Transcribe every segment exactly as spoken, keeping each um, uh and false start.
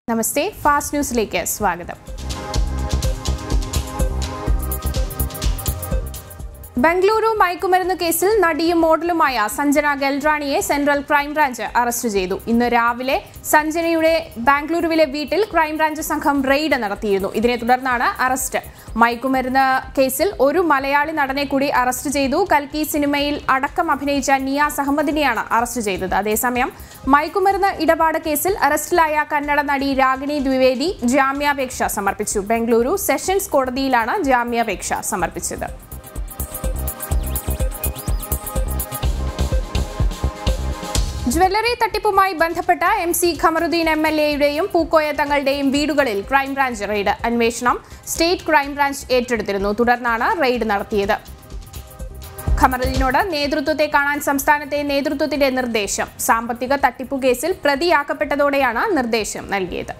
നമസ്തേ, fast ന്യൂസിലേക്ക് സ്വാഗതം. ബംഗളൂരു മയക്കുമരുന്ന് കേസിൽ നടിയും മോഡലുമായ സഞ്ജന ഗൽറാണിയെ സെൻട്രൽ ക്രൈംബ്രാഞ്ച് അറസ്റ്റ് ചെയ്തു. ഇന്ന് രാവിലെ സഞ്ജനയുടെ ബാംഗ്ലൂരുവിലെ വീട്ടിൽ ക്രൈംബ്രാഞ്ച് സംഘം റെയ്ഡ് നടത്തിയിരുന്നു. ഇതിനെ തുടർന്നാണ് അറസ്റ്റ്. മയക്കുമരുന്ന് കേസിൽ ഒരു മലയാളി നടനെ കൂടി അറസ്റ്റ് ചെയ്തു. കൽക്കി സിനിമയിൽ അടക്കം അഭിനയിച്ച നിയാസ് അഹമ്മദിനെയാണ് അറസ്റ്റ് ചെയ്തത്. അതേസമയം മയക്കുമരുന്ന് ഇടപാട് കേസിൽ അറസ്റ്റിലായ കന്നഡ നടി രാഗിണി ദ്വിവേദി ജാമ്യാപേക്ഷ സമർപ്പിച്ചു. ബംഗളൂരു സെഷൻസ് കോടതിയിലാണ് ജാമ്യാപേക്ഷ സമർപ്പിച്ചത്. ജ്വല്ലറി തട്ടിപ്പുമായി ബന്ധപ്പെട്ട M C Kamaruddin M L എയുടെയും പൂക്കോയ തങ്ങളുടെയും വീടുകളിൽ ക്രൈംബ്രാഞ്ച് റെയ്ഡ്. അന്വേഷണം സ്റ്റേറ്റ് ക്രൈംബ്രാഞ്ച് ഏറ്റെടുത്തിരുന്നു. തുടർന്നാണ് റെയ്ഡ് നടത്തിയത്. ഖമറുദ്ദീനോട് നേതൃത്വത്തെ കാണാൻ സംസ്ഥാനത്തെ നേതൃത്വത്തിന്റെ നിർദ്ദേശം. സാമ്പത്തിക തട്ടിപ്പു കേസിൽ പ്രതിയാക്കപ്പെട്ടതോടെയാണ് നിർദ്ദേശം നൽകിയത്.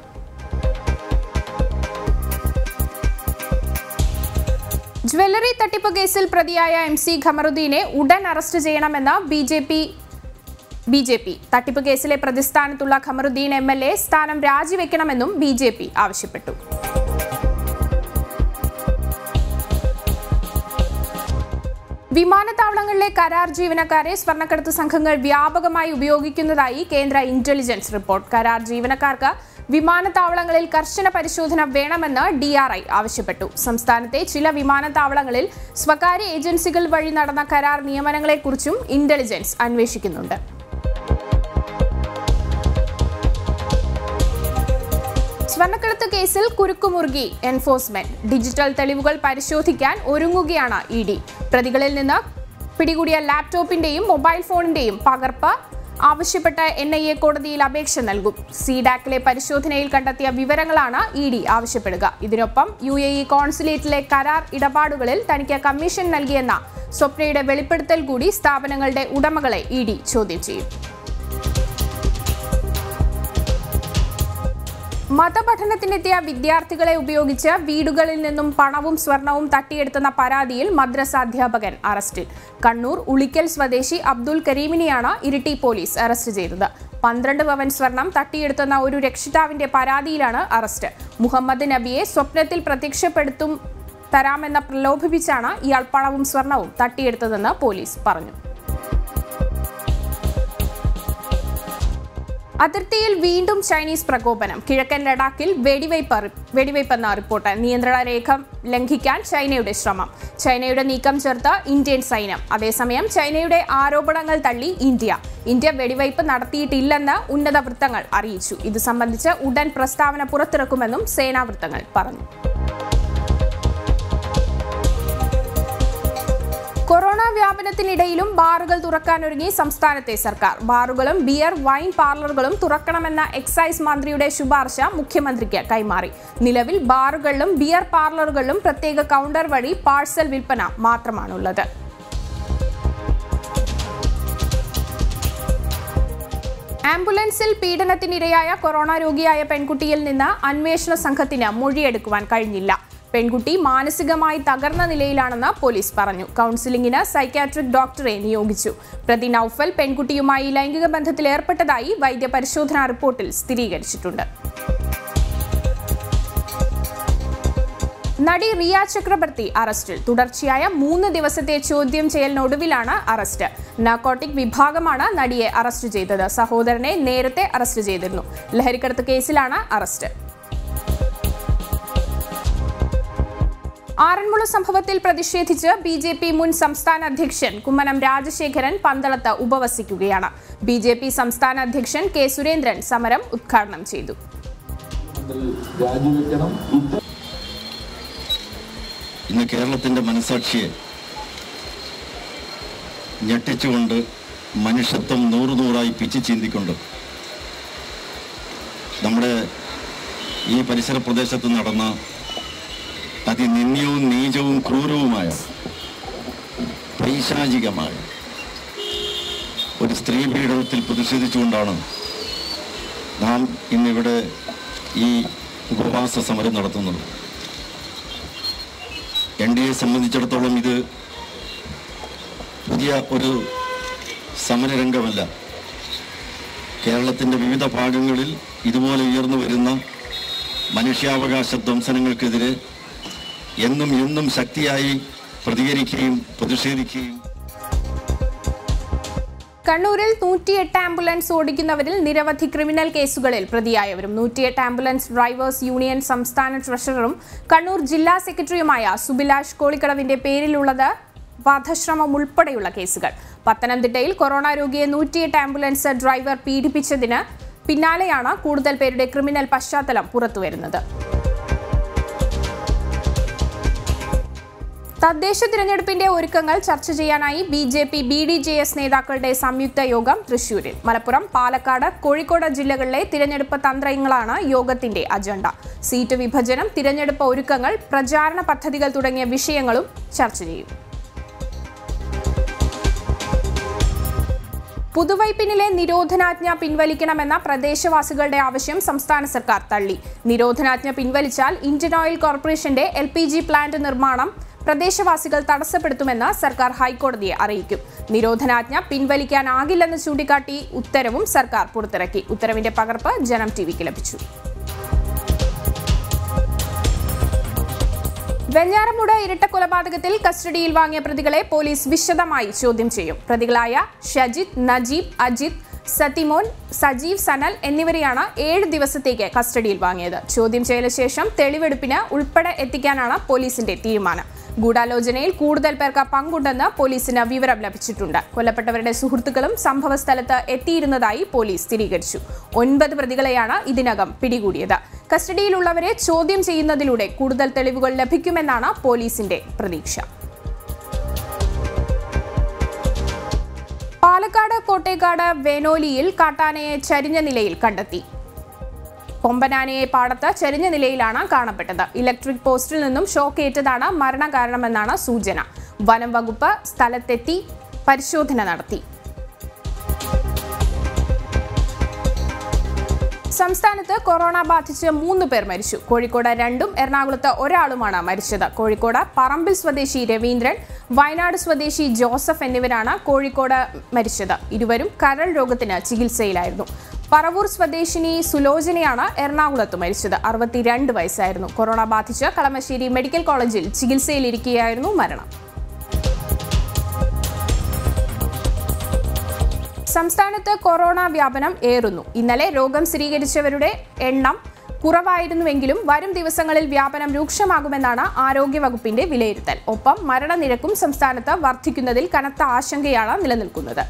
ജ്വല്ലറി തട്ടിപ്പ് കേസിൽ പ്രതിയായ എം സി ഖമറുദ്ദീനെ ഉടൻ അറസ്റ്റ് ചെയ്യണമെന്ന് B J P B J P തട്ടിപ്പ് കേസിലെ പ്രതിസ്ഥാനത്തുള്ള ഖമറുദ്ദീൻ എം എൽ എ സ്ഥാനം രാജിവെക്കണമെന്നും ബി ജെ പി ആവശ്യപ്പെട്ടു. വിമാനത്താവളങ്ങളിലെ കരാർ ജീവനക്കാരെ സ്വർണ്ണക്കടത്ത് സംഘങ്ങൾ വ്യാപകമായി ഉപയോഗിക്കുന്നതായി കേന്ദ്ര ഇന്റലിജൻസ് റിപ്പോർട്ട്. കരാർ ജീവനക്കാർക്ക് വിമാനത്താവളങ്ങളിൽ കർശന പരിശോധന വേണമെന്ന് ഡി ആർ ഐ ആവശ്യപ്പെട്ടു. സംസ്ഥാനത്തെ ചില വിമാനത്താവളങ്ങളിൽ സ്വകാര്യ ഏജൻസികൾ വഴി നടന്ന കരാർ നിയമനങ്ങളെക്കുറിച്ചും ഇന്റലിജൻസ് അന്വേഷിക്കുന്നുണ്ട്. സ്വർണ്ണക്കടത്ത് കേസിൽ കുരുക്കുമുറുകി എൻഫോഴ്സ്മെന്റ്. ഡിജിറ്റൽ തെളിവുകൾ പരിശോധിക്കാൻ ഒരുങ്ങുകയാണ് ഇ ഡി. പ്രതികളിൽ നിന്ന് പിടികൂടിയ ലാപ്ടോപ്പിന്റെയും മൊബൈൽ ഫോണിന്റെയും പകർപ്പ് ആവശ്യപ്പെട്ട് എൻ ഐ എ കോടതിയിൽ അപേക്ഷ നൽകും. സീഡാക്കിലെ പരിശോധനയിൽ കണ്ടെത്തിയ വിവരങ്ങളാണ് ഇ ഡി ആവശ്യപ്പെടുക. ഇതിനൊപ്പം യു എ ഇ കോൺസുലേറ്റിലെ കരാർ ഇടപാടുകളിൽ തനിക്ക് കമ്മീഷൻ നൽകിയെന്ന സ്വപ്നയുടെ വെളിപ്പെടുത്തൽ കൂടി സ്ഥാപനങ്ങളുടെ ഉടമകളെ ഇ ഡി ചോദ്യം ചെയ്യും. മതപഠനത്തിനെത്തിയ വിദ്യാർത്ഥികളെ ഉപയോഗിച്ച് വീടുകളിൽ നിന്നും പണവും സ്വർണവും തട്ടിയെടുത്തുന്ന പരാതിയിൽ മദ്രസ അധ്യാപകൻ അറസ്റ്റിൽ. കണ്ണൂർ ഉളിക്കൽ സ്വദേശി അബ്ദുൽ കരീമിനെയാണ് ഇരിട്ടി പോലീസ് അറസ്റ്റ് ചെയ്തത്. പന്ത്രണ്ട് പവൻ സ്വർണം തട്ടിയെടുത്തുന്ന ഒരു രക്ഷിതാവിന്റെ പരാതിയിലാണ് അറസ്റ്റ്. മുഹമ്മദ് നബിയെ സ്വപ്നത്തിൽ പ്രത്യക്ഷപ്പെടുത്തും തരാമെന്ന് പ്രലോഭിപ്പിച്ചാണ് ഇയാൾ പണവും സ്വർണവും തട്ടിയെടുത്തതെന്ന് പോലീസ് പറഞ്ഞു. അതിർത്തിയിൽ വീണ്ടും ചൈനീസ് പ്രകോപനം. കിഴക്കൻ ലഡാക്കിൽ വെടിവയ്പ് വെടിവയ്പ്പെന്ന റിപ്പോർട്ട്. നിയന്ത്രണ രേഖ ലംഘിക്കാൻ ചൈനയുടെ ശ്രമം. ചൈനയുടെ നീക്കം ചേർത്ത് ഇന്ത്യൻ സൈന്യം. അതേസമയം ചൈനയുടെ ആരോപണങ്ങൾ തള്ളി ഇന്ത്യ. ഇന്ത്യ വെടിവയ്പ് നടത്തിയിട്ടില്ലെന്ന് ഉന്നത വൃത്തങ്ങൾ അറിയിച്ചു. ഇത് സംബന്ധിച്ച് ഉടൻ പ്രസ്താവന പുറത്തിറക്കുമെന്നും സേനാ വൃത്തങ്ങൾ പറഞ്ഞു. കൊറോണ വ്യാപനത്തിനിടയിലും ബാറുകൾ തുറക്കാനൊരുങ്ങി സംസ്ഥാനത്തെ സർക്കാർ. ബാറുകളും ബിയർ വൈൻ പാർലറുകളും തുറക്കണമെന്ന എക്സൈസ് മന്ത്രിയുടെ ശുപാർശ മുഖ്യമന്ത്രിക്ക് കൈമാറി. നിലവിൽ ബാറുകളിലും ബിയർ പാർലറുകളിലും പ്രത്യേക കൗണ്ടർ വഴി പാഴ്സൽ വിൽപ്പന മാത്രമാണുള്ളത്. ആംബുലൻസിൽ പീഡനത്തിനിരയായ കൊറോണ രോഗിയായ പെൺകുട്ടിയിൽ നിന്ന് അന്വേഷണ സംഘത്തിന് മൊഴിയെടുക്കുവാൻ കഴിഞ്ഞില്ല. പെൺകുട്ടി മാനസികമായി തകർന്ന നിലയിലാണെന്ന് പോലീസ് പറഞ്ഞു. കൗൺസിലിംഗിന് സൈക്യാട്രിക് ഡോക്ടറെ നിയോഗിച്ചു. പ്രതി നൌഫൽ പെൺകുട്ടിയുമായി ലൈംഗിക ബന്ധത്തിൽ ഏർപ്പെട്ടതായി വൈദ്യപരിശോധനാ റിപ്പോർട്ടിൽ സ്ഥിരീകരിച്ചിട്ടുണ്ട്. നടി റിയ ചക്രബർത്തി അറസ്റ്റിൽ. തുടർച്ചയായ മൂന്ന് ദിവസത്തെ ചോദ്യം ചെയ്യലിനൊടുവിലാണ് അറസ്റ്റ്. നാർക്കോട്ടിക് വിഭാഗമാണ് നടിയെ അറസ്റ്റ് ചെയ്തത്. സഹോദരനെ നേരത്തെ അറസ്റ്റ് ചെയ്തിരുന്നു. ലഹരിക്കടത്ത് കേസിലാണ് അറസ്റ്റ്. ആറന്മുള സംഭവത്തിൽ പ്രതിഷേധിച്ച് ബി ജെ പി മുൻ സംസ്ഥാന അധ്യക്ഷൻ കുമ്മനം രാജശേഖരൻ പന്തളത്ത് ഉപവസിക്കുകയാണ്. ബി ജെ പി സംസ്ഥാന അധ്യക്ഷൻ കെ സുരേന്ദ്രൻ സമരം ഉദ്ഘാടനം ചെയ്തു. ഇന്ന് കേരളത്തിന്റെ മനസാക്ഷിയെ ഞെട്ടിച്ചുകൊണ്ട് മനുഷ്യത്വം നൂറ് നൂറായി പിച്ചു ചീന്തിക്കൊണ്ട് നമ്മുടെ ഈ പരിസര പ്രദേശത്ത് നടന്ന അതിനിന്ദ്യവും നീചവും ക്രൂരവുമായ പൈശാചികമായ ഒരു സ്ത്രീ പീഡനത്തിൽ പ്രതിഷേധിച്ചുകൊണ്ടാണ് നാം ഇന്നിവിടെ ഈ ഉപവാസ സമരം നടത്തുന്നത്. എൻ ഡി എയെ സംബന്ധിച്ചിടത്തോളം ഇത് പുതിയ ഒരു സമരരംഗമല്ല. കേരളത്തിൻ്റെ വിവിധ ഭാഗങ്ങളിൽ ഇതുപോലെ ഉയർന്നു വരുന്ന മനുഷ്യാവകാശ ധ്വംസനങ്ങൾക്കെതിരെ എന്നും എന്നും ശക്തിയായി പ്രതികരിക്കുകയും പ്രതിഷേധിക്കുകയും. കണ്ണൂരിൽ നൂറ്റിയെട്ട് ആംബുലൻസ് ഓടിക്കുന്നവരിൽ നിരവധി ക്രിമിനൽ കേസുകളിൽ പ്രതിയായവരും നൂറ്റിയെട്ട് ആംബുലൻസ് ഡ്രൈവേഴ്സ് യൂണിയൻ സംസ്ഥാന ട്രഷററും കണ്ണൂർ ജില്ലാ സെക്രട്ടറിയുമായ സുബിലാഷ് കോളിക്കടവിന്റെ പേരിലുള്ളത് വധശ്രമം ഉൾപ്പെടെയുള്ള കേസുകൾ. പത്തനംതിട്ടയിൽ കൊറോണ രോഗിയെ നൂറ്റിയെട്ട് ആംബുലൻസ് ഡ്രൈവർ പീഡിപ്പിച്ചതിന് പിന്നാലെയാണ് കൂടുതൽ പേരുടെ ക്രിമിനൽ പശ്ചാത്തലം പുറത്തുവരുന്നത്. തദ്ദേശ തിരഞ്ഞെടുപ്പിന്റെ ഒരുക്കങ്ങൾ ചർച്ച ചെയ്യാനായി B J P B D J S നേതാക്കളുടെ സംയുക്ത യോഗം തൃശൂരിൽ. മലപ്പുറം, പാലക്കാട്, കോഴിക്കോട് ജില്ലകളിലെ തിരഞ്ഞെടുപ്പ് തന്ത്രങ്ങളാണ് യോഗത്തിന്റെ അജണ്ട. സീറ്റ് വിഭജനം, തിരഞ്ഞെടുപ്പ് ഒരുക്കങ്ങൾ, പ്രചാരണ പദ്ധതികൾ തുടങ്ങിയ വിഷയങ്ങളും ചർച്ച ചെയ്യും. പുതുവൈപ്പിനിലെ നിരോധനാജ്ഞ പിൻവലിക്കണമെന്ന പ്രദേശവാസികളുടെ ആവശ്യം സംസ്ഥാന സർക്കാർ തള്ളി. നിരോധനാജ്ഞ പിൻവലിച്ചാൽ ഇന്ത്യൻ ഓയിൽ കോർപ്പറേഷന്റെ എൽ പി ജി പ്ലാന്റ് നിർമ്മാണം പ്രദേശവാസികൾ തടസ്സപ്പെടുത്തുമെന്ന് സർക്കാർ ഹൈക്കോടതിയെ അറിയിക്കും. നിരോധനാജ്ഞ പിൻവലിക്കാനാകില്ലെന്ന് ചൂണ്ടിക്കാട്ടി ഉത്തരവും സർക്കാർ പുറത്തിറക്കി. ഉത്തരവിന്റെ പകർപ്പ് ജനം ടിവിക്ക് ലഭിച്ചു. വെഞ്ഞാറമൂട് ഇരട്ടക്കൊലപാതകത്തിൽ കസ്റ്റഡിയിൽ വാങ്ങിയ പ്രതികളെ പോലീസ് വിശദമായി ചോദ്യം ചെയ്യും. പ്രതികളായ ഷജിത്, നജീബ്, അജിത്, സതിമോൻ, സജീവ്, സനൽ എന്നിവരെയാണ് ഏഴ് ദിവസത്തേക്ക് കസ്റ്റഡിയിൽ വാങ്ങിയത്. ചോദ്യം ചെയ്യലിന് ശേഷം തെളിവെടുപ്പിന് ഉൾപ്പെടെ എത്തിക്കാനാണ് പോലീസിന്റെ തീരുമാനം. ഗൂഢാലോചനയിൽ കൂടുതൽ പേർക്ക് പങ്കുണ്ടെന്ന് പോലീസിന് വിവരം ലഭിച്ചിട്ടുണ്ട്. കൊല്ലപ്പെട്ടവരുടെ സുഹൃത്തുക്കളും സംഭവസ്ഥലത്ത് എത്തിയിരുന്നതായി പോലീസ് സ്ഥിരീകരിച്ചു. ഒൻപത് പ്രതികളെയാണ് ഇതിനകം പിടികൂടിയത്. കസ്റ്റഡിയിലുള്ളവരെ ചോദ്യം ചെയ്യുന്നതിലൂടെ കൂടുതൽ തെളിവുകൾ ലഭിക്കുമെന്നാണ് പോലീസിന്റെ പ്രതീക്ഷ. പാലക്കാട് കോട്ടേക്കാട് വേനോലിയിൽ കാട്ടാനയെ ചരിഞ്ഞ നിലയിൽ കണ്ടെത്തി. കൊമ്പനാനയെ പാടത്ത് ചരിഞ്ഞ നിലയിലാണ് കാണപ്പെട്ടത്. ഇലക്ട്രിക് പോസ്റ്റിൽ നിന്നും ഷോക്ക് ഏറ്റതാണ് മരണകാരണമെന്നാണ് സൂചന. വനം വകുപ്പ് സ്ഥലത്തെത്തി പരിശോധന നടത്തി. സംസ്ഥാനത്ത് കൊറോണ ബാധിച്ച് മൂന്ന് പേർ മരിച്ചു. കോഴിക്കോട് രണ്ടും എറണാകുളത്ത് ഒരാളുമാണ് മരിച്ചത്. കോഴിക്കോട് പറമ്പിൽ സ്വദേശി രവീന്ദ്രൻ, വയനാട് സ്വദേശി ജോസഫ് എന്നിവരാണ് കോഴിക്കോട് മരിച്ചത്. ഇരുവരും കരൾ രോഗത്തിന് ചികിത്സയിലായിരുന്നു. പറവൂർ സ്വദേശിനി സുലോചനയാണ് എറണാകുളത്ത് മരിച്ചത്. അറുപത്തിരണ്ട് വയസ്സായിരുന്നു. കൊറോണ ബാധിച്ച് കളമശ്ശേരി മെഡിക്കൽ കോളേജിൽ ചികിത്സയിലിരിക്കെയായിരുന്നു മരണം. സംസ്ഥാനത്ത് കൊറോണ വ്യാപനം ഏറുന്നു. ഇന്നലെ രോഗം സ്ഥിരീകരിച്ചവരുടെ എണ്ണം കുറവായിരുന്നുവെങ്കിലും വരും ദിവസങ്ങളിൽ വ്യാപനം രൂക്ഷമാകുമെന്നാണ് ആരോഗ്യവകുപ്പിന്റെ വിലയിരുത്തൽ. ഒപ്പം മരണനിരക്കും സംസ്ഥാനത്ത് വർദ്ധിക്കുന്നതിൽ കനത്ത ആശങ്കയാണ് നിലനിൽക്കുന്നത്.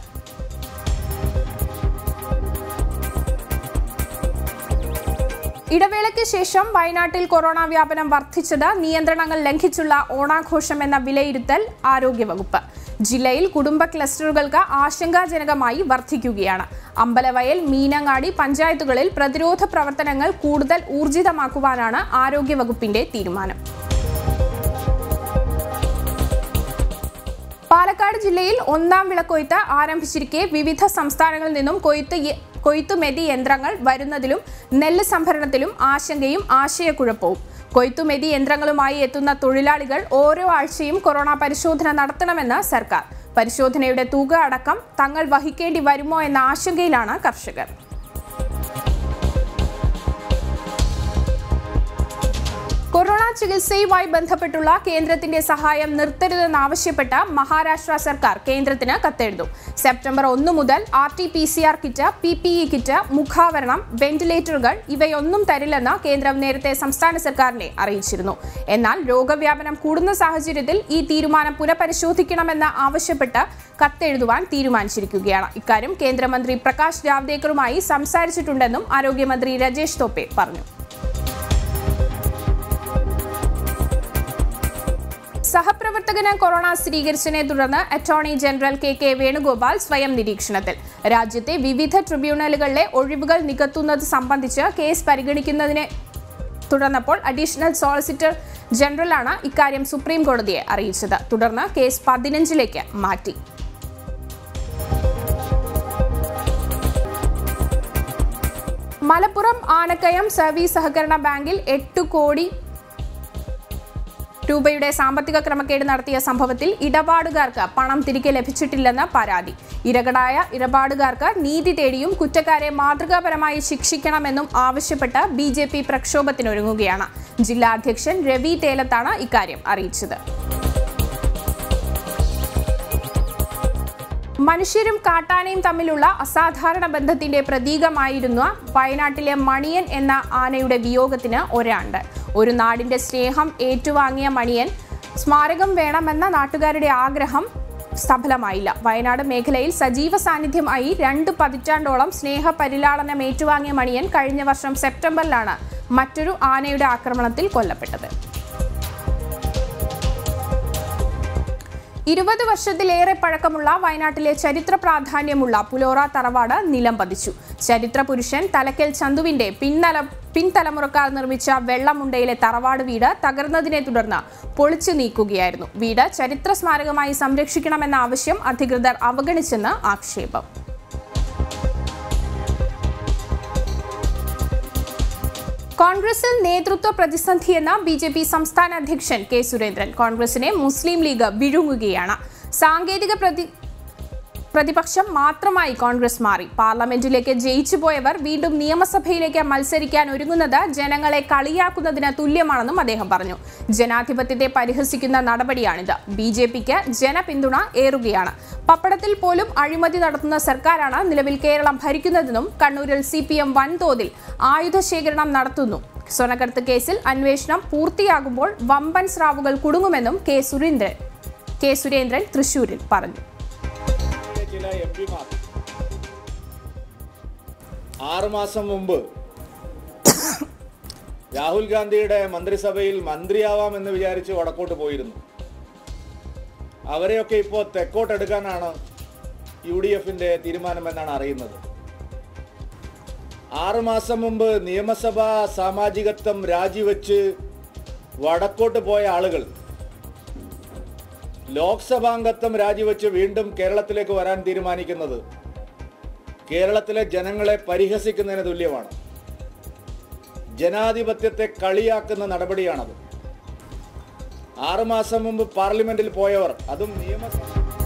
ഇടവേളയ്ക്ക് ശേഷം വയനാട്ടിൽ കൊറോണ വ്യാപനം വർദ്ധിച്ചത് നിയന്ത്രണങ്ങൾ ലംഘിച്ചുള്ള ഓണാഘോഷം എന്ന വിലയിരുത്തൽ ആരോഗ്യവകുപ്പ്. ജില്ലയിൽ കുടുംബ ക്ലസ്റ്ററുകൾക്ക് ആശങ്കാജനകമായി വർദ്ധിക്കുകയാണ്. അമ്പലവയൽ, മീനങ്ങാടി പഞ്ചായത്തുകളിൽ പ്രതിരോധ പ്രവർത്തനങ്ങൾ കൂടുതൽ ഊർജിതമാക്കുവാനാണ് ആരോഗ്യവകുപ്പിന്റെ തീരുമാനം. പാലക്കാട് ജില്ലയിൽ ഒന്നാം വിളക്കൊയ്ത്ത് ആരംഭിച്ചിരിക്കെ വിവിധ സംസ്ഥാനങ്ങളിൽ നിന്നും കൊയ്ത്ത് കൊയ്ത്തുമെതി യന്ത്രങ്ങൾ വരുന്നതിലും നെല്ല് സംഭരണത്തിലും ആശങ്കയും ആശയക്കുഴപ്പവും. കൊയ്ത്തുമെതി യന്ത്രങ്ങളുമായി എത്തുന്ന തൊഴിലാളികൾ ഓരോ ആഴ്ചയും കൊറോണ പരിശോധന നടത്തണമെന്ന് സർക്കാർ. പരിശോധനയുടെ തുക അടക്കം തങ്ങൾ വഹിക്കേണ്ടി വരുമോ എന്ന ആശങ്കയിലാണ് കർഷകർ. കൊറോണ ചികിത്സയുമായി ബന്ധപ്പെട്ടുള്ള കേന്ദ്രത്തിന്റെ സഹായം നിർത്തരുതെന്നാവശ്യപ്പെട്ട് മഹാരാഷ്ട്ര സർക്കാർ കേന്ദ്രത്തിന് കത്തെഴുതും. സെപ്റ്റംബർ ഒന്ന് മുതൽ R T P C R kit, P P E kit, മുഖാവരണം, വെന്റിലേറ്ററുകൾ ഇവയൊന്നും തരില്ലെന്ന് കേന്ദ്രം നേരത്തെ സംസ്ഥാന സർക്കാരിനെ അറിയിച്ചിരുന്നു. എന്നാൽ രോഗവ്യാപനം കൂടുന്ന സാഹചര്യത്തിൽ ഈ തീരുമാനം പുനഃപരിശോധിക്കണമെന്ന് ആവശ്യപ്പെട്ട് കത്തെഴുതുവാൻ തീരുമാനിച്ചിരിക്കുകയാണ്. ഇക്കാര്യം കേന്ദ്രമന്ത്രി പ്രകാശ് ജാവ്ദേക്കറുമായി സംസാരിച്ചിട്ടുണ്ടെന്നും ആരോഗ്യമന്ത്രി രജേഷ് തോപ്പെ പറഞ്ഞു. സഹപ്രവർത്തകന് കൊറോണ സ്ഥിരീകരിച്ചതിനെ തുടർന്ന് attorney general K K Venugopal സ്വയം നിരീക്ഷണത്തിൽ. രാജ്യത്തെ വിവിധ ട്രിബ്യൂണലുകളിലെ ഒഴിവുകൾ നികത്തുന്നത് സംബന്ധിച്ച് കേസ് പരിഗണിക്കുന്നതിനെ തുടർന്നപ്പോൾ അഡീഷണൽ സോളിസിറ്റർ ജനറലാണ് ഇക്കാര്യം സുപ്രീം കോടതിയെ അറിയിച്ചത്. തുടർന്ന് കേസ് പതിനഞ്ചിലേക്ക് മാറ്റി. മലപ്പുറം ആനക്കയം സർവീസ് സഹകരണ ബാങ്കിൽ എട്ട് കോടി രൂപയുടെ സാമ്പത്തിക ക്രമക്കേട് നടത്തിയ സംഭവത്തിൽ ഇടപാടുകാർക്ക് പണം തിരികെ ലഭിച്ചിട്ടില്ലെന്ന് പരാതി. ഇരകളായ ഇടപാടുകാർക്ക് നീതി തേടിയും കുറ്റക്കാരെ മാതൃകാപരമായി ശിക്ഷിക്കണമെന്നും ആവശ്യപ്പെട്ട് ബി ജെ പി പ്രക്ഷോഭത്തിനൊരുങ്ങുകയാണ്. ജില്ലാ അധ്യക്ഷൻ രവി തേലത്താണ് ഇക്കാര്യം അറിയിച്ചത്. മനുഷ്യരും കാട്ടാനയും തമ്മിലുള്ള അസാധാരണ ബന്ധത്തിന്റെ പ്രതീകമായിരുന്ന വയനാട്ടിലെ മണിയൻ എന്ന ആനയുടെ വിയോഗത്തിന് ഒരാണ്ട്. ഒരു നാടിന്റെ സ്നേഹം ഏറ്റുവാങ്ങിയ മണിയൻ സ്മാരകം വേണമെന്ന നാട്ടുകാരുടെ ആഗ്രഹം സഫലമായില്ല. വയനാട് മേഖലയിൽ സജീവ സാന്നിധ്യമായി രണ്ട് പതിറ്റാണ്ടോളം സ്നേഹ പരിലാളനം ഏറ്റുവാങ്ങിയ മണിയൻ കഴിഞ്ഞ വർഷം സെപ്റ്റംബറിലാണ് മറ്റൊരു ആനയുടെ ആക്രമണത്തിൽ കൊല്ലപ്പെട്ടത്. ഇരുപത് വർഷത്തിലേറെ പഴക്കമുള്ള വയനാട്ടിലെ ചരിത്ര പ്രാധാന്യമുള്ള പുലോറ തറവാട് നിലം പതിച്ചു. ചരിത്ര പുരുഷൻ തലക്കൽ ചന്തുവിന്റെ പിൻതല പിൻതലമുറക്കാർ നിർമ്മിച്ച വെള്ളമുണ്ടയിലെ തറവാട് വീട് തകർന്നതിനെ തുടർന്ന് പൊളിച്ചു നീക്കുകയായിരുന്നു. വീട് ചരിത്ര സ്മാരകമായി സംരക്ഷിക്കണമെന്ന ആവശ്യം അധികൃതർ അവഗണിച്ചെന്ന് ആക്ഷേപം. കോൺഗ്രസിൽ നേതൃത്വ പ്രതിസന്ധിയെന്ന ബി ജെ പി സംസ്ഥാന അധ്യക്ഷൻ കെ സുരേന്ദ്രൻ. കോൺഗ്രസിനെ മുസ്ലിം ലീഗ് വിഴുങ്ങുകയാണ്. സാങ്കേതിക പ്രതി പ്രതിപക്ഷം മാത്രമായി കോൺഗ്രസ് മാറി. പാർലമെന്റിലേക്ക് ജയിച്ചു പോയവർ വീണ്ടും നിയമസഭയിലേക്ക് മത്സരിക്കാൻ ഒരുങ്ങുന്നത് ജനങ്ങളെ കളിയാക്കുന്നതിന് തുല്യമാണെന്നും അദ്ദേഹം പറഞ്ഞു. ജനാധിപത്യത്തെ പരിഹസിക്കുന്ന നടപടിയാണിത്. ബി ജെ പിക്ക് ജനപിന്തുണ ഏറുകയാണ്. പപ്പടത്തിൽ പോലും അഴിമതി നടത്തുന്ന സർക്കാരാണ് നിലവിൽ കേരളം ഭരിക്കുന്നതെന്നും കണ്ണൂരിൽ സി പി എം വൻതോതിൽ ആയുധശേഖരണം നടത്തുന്നു. സ്വർണ്ണക്കടത്ത് കേസിൽ അന്വേഷണം പൂർത്തിയാകുമ്പോൾ വമ്പൻ സ്രാവുകൾ കുടുങ്ങുമെന്നും കെ സുരേന്ദ്രൻ കെ സുരേന്ദ്രൻ തൃശൂരിൽ പറഞ്ഞു. ചില എം പിമാർ ആറു മാസം മുമ്പ് രാഹുൽ ഗാന്ധിയുടെ മന്ത്രിസഭയിൽ മന്ത്രിയാവാമെന്ന് വിചാരിച്ച് വടക്കോട്ട് പോയിരുന്നു. അവരെയൊക്കെ ഇപ്പോൾ തെക്കോട്ടെടുക്കാനാണ് യു ഡി എഫിന്റെ തീരുമാനമെന്നാണ് അറിയുന്നത്. ആറുമാസം മുമ്പ് നിയമസഭാ സാമാജികത്വം രാജിവെച്ച് വടക്കോട്ട് പോയ ആളുകൾ ലോക്സഭാംഗത്വം രാജിവെച്ച് വീണ്ടും കേരളത്തിലേക്ക് വരാൻ തീരുമാനിക്കുന്നത് കേരളത്തിലെ ജനങ്ങളെ പരിഹസിക്കുന്നതിന് തുല്യമാണ്. ജനാധിപത്യത്തെ കളിയാക്കുന്ന നടപടിയാണത്. ആറുമാസം മുമ്പ് പാർലമെന്റിൽ പോയവർ, അതും നിയമസഭ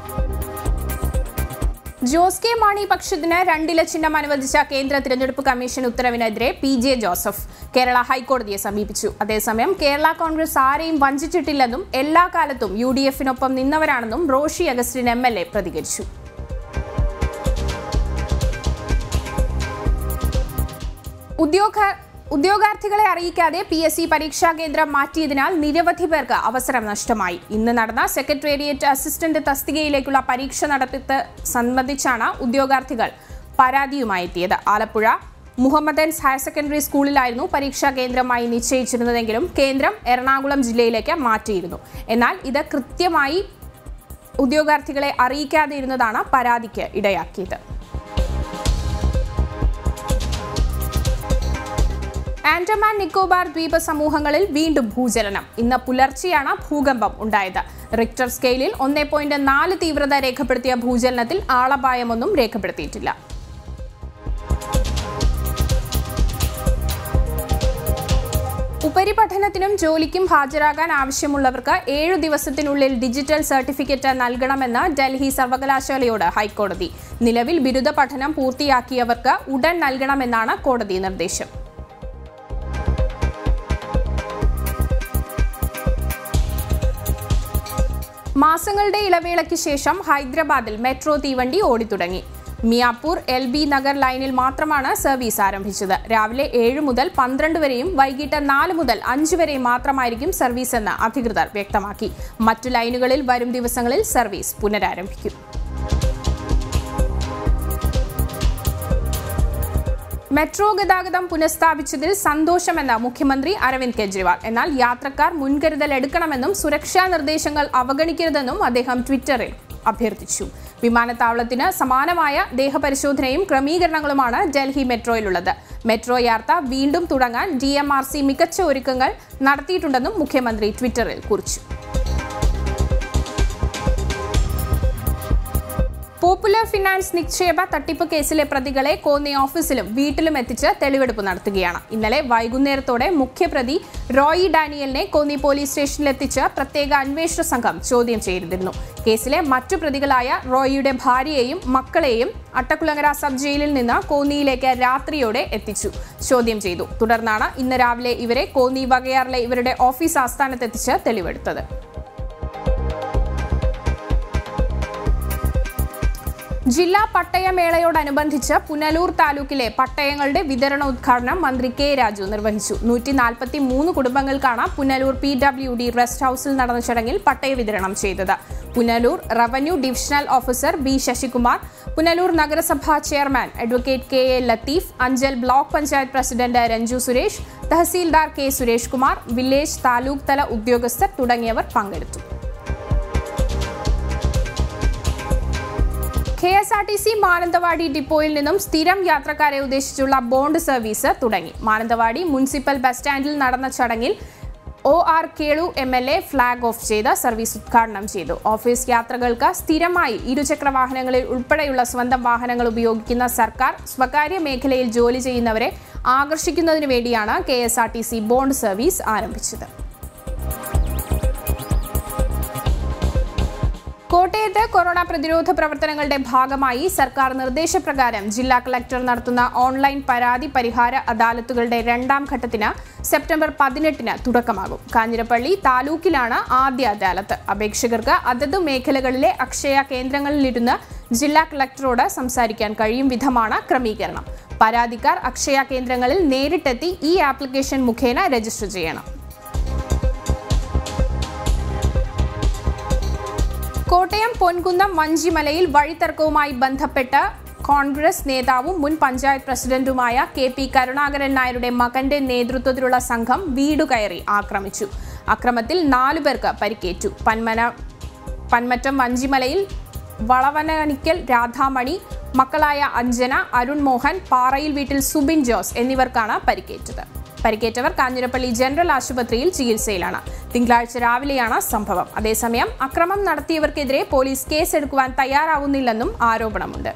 ജോസ് കെ മാണി പക്ഷത്തിന് രണ്ടില ചിഹ്നം അനുവദിച്ച കേന്ദ്ര തിരഞ്ഞെടുപ്പ് കമ്മീഷൻ ഉത്തരവിനെതിരെ പി ജെ ജോസഫ് കേരള ഹൈക്കോടതിയെ സമീപിച്ചു. അതേസമയം കേരള കോൺഗ്രസ് ആരെയും വഞ്ചിച്ചിട്ടില്ലെന്നും എല്ലാ കാലത്തും യു ഡി എഫിനൊപ്പം നിന്നവരാണെന്നും Roshi Augustine M L A പ്രതികരിച്ചു. ഉദ്യോഗ ഉദ്യോഗാർത്ഥികളെ അറിയിക്കാതെ പി എസ് സി പരീക്ഷാ കേന്ദ്രം മാറ്റിയതിനാൽ നിരവധി പേർക്ക് അവസരം നഷ്ടമായി. ഇന്ന് നടന്ന സെക്രട്ടേറിയറ്റ് അസിസ്റ്റന്റ് തസ്തികയിലേക്കുള്ള പരീക്ഷ നടത്തിപ്പ് സംബന്ധിച്ചാണ് ഉദ്യോഗാർത്ഥികൾ പരാതിയുമായി എത്തിയത്. ആലപ്പുഴ മുഹമ്മദൻസ് ഹയർ സെക്കൻഡറി സ്കൂളിലായിരുന്നു പരീക്ഷാ കേന്ദ്രമായി നിശ്ചയിച്ചിരുന്നതെങ്കിലും കേന്ദ്രം എറണാകുളം ജില്ലയിലേക്ക് മാറ്റിയിരുന്നു. എന്നാൽ ഇത് കൃത്യമായി ഉദ്യോഗാർത്ഥികളെ അറിയിക്കാതെ ഇരുന്നതാണ് പരാതിക്ക് ഇടയാക്കിയത്. ആൻഡമാൻ നിക്കോബാർ ദ്വീപ സമൂഹങ്ങളിൽ വീണ്ടും ഭൂചലനം. ഇന്ന് പുലർച്ചെയാണ് ഭൂകമ്പം ഉണ്ടായത്. റിക്ടർ സ്കെയിലിൽ ഒന്നേ പോയിന്റ് നാല് തീവ്രത രേഖപ്പെടുത്തിയ ഭൂചലനത്തിൽ ആളപായമൊന്നും രേഖപ്പെടുത്തിയിട്ടില്ല. ഉപരിപഠനത്തിനും ജോലിക്കും ഹാജരാകാൻ ആവശ്യമുള്ളവർക്ക് ഏഴു ദിവസത്തിനുള്ളിൽ ഡിജിറ്റൽ സർട്ടിഫിക്കറ്റ് നൽകണമെന്ന് ഡൽഹി സർവകലാശാലയോട് ഹൈക്കോടതി. നിലവിൽ ബിരുദ പഠനം പൂർത്തിയാക്കിയവർക്ക് ഉടൻ നൽകണമെന്നാണ് കോടതി നിർദ്ദേശം. മാസങ്ങളുടെ ഇളവേളയ്ക്ക് ശേഷം ഹൈദരാബാദിൽ മെട്രോ തീവണ്ടി ഓടിത്തുടങ്ങി. മിയാപൂർ എൽ ബി നഗർ ലൈനിൽ മാത്രമാണ് സർവീസ് ആരംഭിച്ചത്. രാവിലെ ഏഴ് മുതൽ പന്ത്രണ്ട് വരെയും വൈകിട്ട് നാല് മുതൽ അഞ്ച് വരെയും മാത്രമായിരിക്കും സർവീസ് എന്ന് അധികൃതർ വ്യക്തമാക്കി. മറ്റു ലൈനുകളിൽ വരും ദിവസങ്ങളിൽ സർവീസ് പുനരാരംഭിക്കും. മെട്രോ ഗതാഗതം പുനഃസ്ഥാപിച്ചതിൽ സന്തോഷമെന്ന് മുഖ്യമന്ത്രി അരവിന്ദ് കെജ്രിവാൾ. എന്നാൽ യാത്രക്കാർ മുൻകരുതൽ എടുക്കണമെന്നും സുരക്ഷാ നിർദ്ദേശങ്ങൾ അവഗണിക്കരുതെന്നും അദ്ദേഹം ട്വിറ്ററിൽ അഭ്യർത്ഥിച്ചു. വിമാനത്താവളത്തിന് സമാനമായ ദേഹപരിശോധനയും ക്രമീകരണങ്ങളുമാണ് ഡൽഹി മെട്രോയിലുള്ളത്. മെട്രോ യാത്ര വീണ്ടും തുടങ്ങാൻ ഡി എം ആർ സി മികച്ച ഒരുക്കങ്ങൾ നടത്തിയിട്ടുണ്ടെന്നും മുഖ്യമന്ത്രി ട്വിറ്ററിൽ കുറിച്ചു. പോപ്പുലർ ഫിനാൻസ് നിക്ഷേപ തട്ടിപ്പ് കേസിലെ പ്രതികളെ കോന്നി ഓഫീസിലും വീട്ടിലും എത്തിച്ച് തെളിവെടുപ്പ് നടത്തുകയാണ്. ഇന്നലെ വൈകുന്നേരത്തോടെ മുഖ്യപ്രതി റോയി ഡാനിയലിനെ കോന്നി പോലീസ് സ്റ്റേഷനിലെത്തിച്ച് പ്രത്യേക അന്വേഷണ സംഘം ചോദ്യം ചെയ്തിരുന്നു. കേസിലെ മറ്റു പ്രതികളായ റോയിയുടെ ഭാര്യയെയും മക്കളെയും അട്ടക്കുളങ്ങര സബ് ജയിലിൽ നിന്ന് കോന്നിയിലേക്ക് രാത്രിയോടെ എത്തിച്ചു ചോദ്യം ചെയ്തു. തുടർന്നാണ് ഇന്ന് രാവിലെ ഇവരെ കോന്നി വകയാറിലെ ഇവരുടെ ഓഫീസ് ആസ്ഥാനത്തെത്തിച്ച് തെളിവെടുത്തത്. ജില്ലാ പട്ടയമേളയോടനുബന്ധിച്ച് പുനലൂർ താലൂക്കിലെ പട്ടയങ്ങളുടെ വിതരണ ഉദ്ഘാടനം മന്ത്രി കെ രാജു നിർവഹിച്ചു. നൂറ്റി നാൽപ്പത്തി മൂന്ന് കുടുംബങ്ങൾക്കാണ് Punalur P W D rest ഹൌസിൽ നടന്ന ചടങ്ങിൽ പട്ടയ വിതരണം ചെയ്തത്. Punalur revenue divisional officer B Sasikumar, Punalur നഗരസഭാ chairman advocate K A Latheef, Anchal block panchayat president Ranju Suresh, tahsildar K Suresh Kumar, village taluk തല ഉദ്യോഗസ്ഥർ തുടങ്ങിയവർ പങ്കെടുത്തു. K S R T C Mananthavady ഡിപ്പോയിൽ നിന്നും സ്ഥിരം യാത്രക്കാരെ ഉദ്ദേശിച്ചുള്ള ബോണ്ട് സർവീസ് തുടങ്ങി. മാനന്തവാടി മുനിസിപ്പൽ ബസ് സ്റ്റാൻഡിൽ നടന്ന ചടങ്ങിൽ O R Kelu M L A flag off ചെയ്ത് സർവീസ് ഉദ്ഘാടനം ചെയ്തു. ഓഫീസ് യാത്രകൾക്ക് സ്ഥിരമായി ഇരുചക്ര വാഹനങ്ങളിൽ ഉൾപ്പെടെയുള്ള സ്വന്തം വാഹനങ്ങൾ ഉപയോഗിക്കുന്ന സർക്കാർ സ്വകാര്യ മേഖലയിൽ ജോലി ചെയ്യുന്നവരെ ആകർഷിക്കുന്നതിനു വേണ്ടിയാണ് K S R T C bond service ആരംഭിച്ചത്. കോട്ടയത്ത് കൊറോണ പ്രതിരോധ പ്രവർത്തനങ്ങളുടെ ഭാഗമായി സർക്കാർ നിർദ്ദേശപ്രകാരം ജില്ലാ കളക്ടർ നടത്തുന്ന ഓൺലൈൻ പരാതി പരിഹാര അദാലത്തുകളുടെ രണ്ടാം ഘട്ടത്തിന് സെപ്റ്റംബർ പതിനെട്ടിന് തുടക്കമാകും. കാഞ്ഞിരപ്പള്ളി താലൂക്കിലാണ് ആദ്യ അദാലത്ത്. അപേക്ഷകർക്ക് അതത് മേഖലകളിലെ അക്ഷയ കേന്ദ്രങ്ങളിലിരുന്ന് ജില്ലാ കളക്ടറോട് സംസാരിക്കാൻ കഴിയും വിധമാണ് ക്രമീകരണം. പരാതിക്കാർ അക്ഷയ കേന്ദ്രങ്ങളിൽ നേരിട്ടെത്തി ഈ ആപ്ലിക്കേഷൻ മുഖേന രജിസ്റ്റർ ചെയ്യണം. കോട്ടയം പൊൻകുന്നം വഞ്ചിമലയിൽ വഴിത്തർക്കവുമായി ബന്ധപ്പെട്ട് കോൺഗ്രസ് നേതാവും മുൻ പഞ്ചായത്ത് പ്രസിഡന്റുമായ കെ പി കരുണാകരൻ നായരുടെ മകന്റെ നേതൃത്വത്തിലുള്ള സംഘം വീടുകയറി ആക്രമിച്ചു. അക്രമത്തിൽ നാലു പേർക്ക് പരിക്കേറ്റു. പന്മന പന്മറ്റം വഞ്ചിമലയിൽ വളവനണിക്കൽ രാധാമണി, മക്കളായ അഞ്ജന, അരുൺ മോഹൻ, പാറയിൽ വീട്ടിൽ സുബിൻ ജോസ് എന്നിവർക്കാണ് പരിക്കേറ്റത്. പരിക്കേറ്റവർ കാഞ്ഞിരപ്പള്ളി ജനറൽ ആശുപത്രിയിൽ ചികിത്സയിലാണ്. തിങ്കളാഴ്ച രാവിലെയാണ് സംഭവം. അതേസമയം അക്രമം നടത്തിയവർക്കെതിരെ പോലീസ് കേസെടുക്കുവാൻ തയ്യാറാവുന്നില്ലെന്നും ആരോപണമുണ്ട്.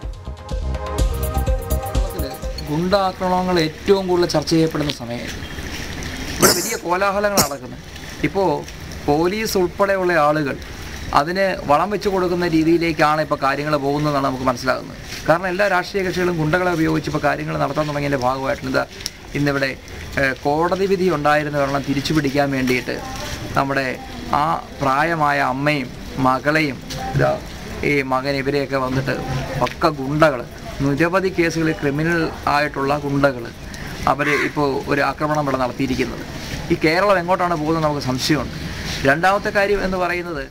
ഗുണ്ടാക്രമണങ്ങൾ ഏറ്റവും കൂടുതൽ ചർച്ച ചെയ്യപ്പെടുന്ന സമയമായിരുന്നു. ഇവിടെ വലിയ കോലാഹലങ്ങൾ നടക്കുന്നത്. ഇപ്പോൾ പോലീസ് ഉൾപ്പെടെയുള്ള ആളുകൾ അതിന് വളം വെച്ച് കൊടുക്കുന്ന രീതിയിലേക്കാണ് ഇപ്പോൾ കാര്യങ്ങൾ പോകുന്നതെന്നാണ് നമുക്ക് മനസ്സിലാകുന്നത്. കാരണം എല്ലാ രാഷ്ട്രീയ കക്ഷികളും ഗുണ്ടകളെ ഉപയോഗിച്ച് ഇപ്പോൾ കാര്യങ്ങൾ നടത്താൻ തുടങ്ങിയതിൻ്റെ ഭാഗമായിട്ടുണ്ട് ഇന്നിവിടെ കോടതി വിധി ഉണ്ടായിരുന്ന ഒരെണ്ണം തിരിച്ചു പിടിക്കാൻ വേണ്ടിയിട്ട് നമ്മുടെ ആ പ്രായമായ അമ്മയും മകളെയും ഇതാ ഈ മകൻ ഇവരെയൊക്കെ വന്നിട്ട് പക്ക ഗുണ്ടകൾ, നിരവധി കേസുകളിൽ ക്രിമിനൽ ആയിട്ടുള്ള ഗുണ്ടകൾ അവർ ഇപ്പോൾ ഒരു ആക്രമണം ഇവിടെ നടത്തിയിരിക്കുന്നത്. ഈ കേരളം എങ്ങോട്ടാണ് പോകുന്നത് നമുക്ക് സംശയമുണ്ട്. രണ്ടാമത്തെ കാര്യം എന്ന് പറയുന്നത്,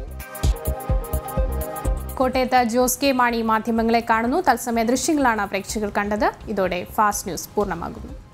കോട്ടയത്ത് ജോസ് കെ മാണി മാധ്യമങ്ങളെ കാണുന്നു. തത്സമയ ദൃശ്യങ്ങളാണ് പ്രേക്ഷകർ കണ്ടത്. ഇതോടെ ഫാസ്റ്റ് ന്യൂസ് പൂർണ്ണമാകുന്നു.